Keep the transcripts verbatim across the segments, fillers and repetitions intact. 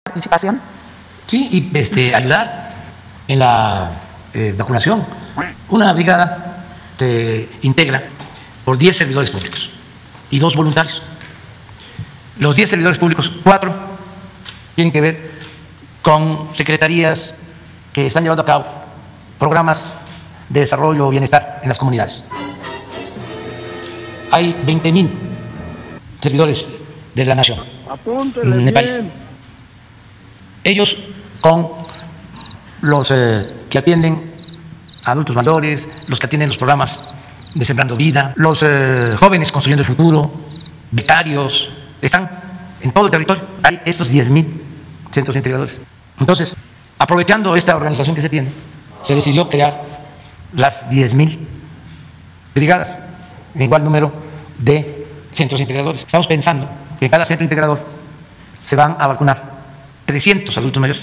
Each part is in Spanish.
participación. Sí, y este, ayudar en la eh, vacunación. Una brigada se integra por diez servidores públicos y dos voluntarios. Los diez servidores públicos, cuatro tienen que ver con secretarías que están llevando a cabo programas de desarrollo o bienestar en las comunidades. Hay veinte mil servidores de la nación en el país. Ellos con los eh, que atienden a adultos mayores, los que atienden los programas de Sembrando Vida, los eh, jóvenes construyendo el futuro, becarios, están en todo el territorio. Hay estos diez mil centros integradores. Entonces, aprovechando esta organización que se tiene, se decidió crear las diez mil brigadas, en igual número de centros integradores. Estamos pensando que en cada centro integrador se van a vacunar trescientos adultos mayores.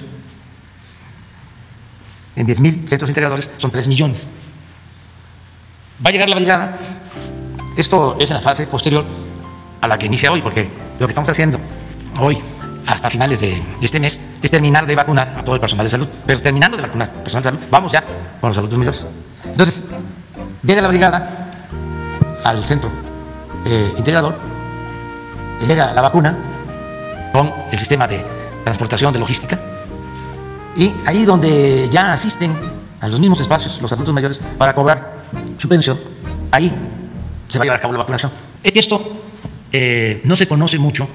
En diez mil centros integradores son tres millones. Va a llegar la brigada. Esto es en la fase posterior a la que inicia hoy, porque lo que estamos haciendo hoy hasta finales de este mes es terminar de vacunar a todo el personal de salud. Pero terminando de vacunar al personal de salud, vamos ya con los adultos mayores. Entonces, llega la brigada al centro eh, integrador, llega la vacuna con el sistema de transportación, de logística, y ahí donde ya asisten a los mismos espacios los adultos mayores para cobrar su pensión, ahí se va a llevar a cabo la vacunación. Esto eh, no se conoce mucho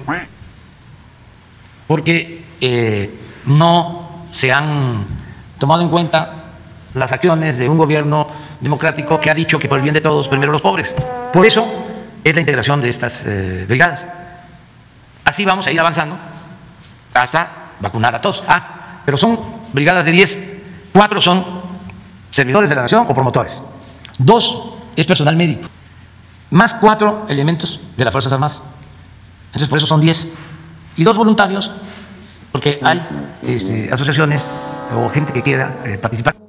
porque eh, no se han tomado en cuenta las acciones de un gobierno democrático que ha dicho que por el bien de todos, primero los pobres. Por eso es la integración de estas eh, brigadas. Así vamos a ir avanzando hasta vacunar a todos. Ah, pero son brigadas de diez, cuatro son servidores de la nación o promotores, dos es personal médico, más cuatro elementos de las Fuerzas Armadas. Entonces, por eso son diez. Y dos voluntarios, porque hay este, asociaciones o gente que quiera eh, participar.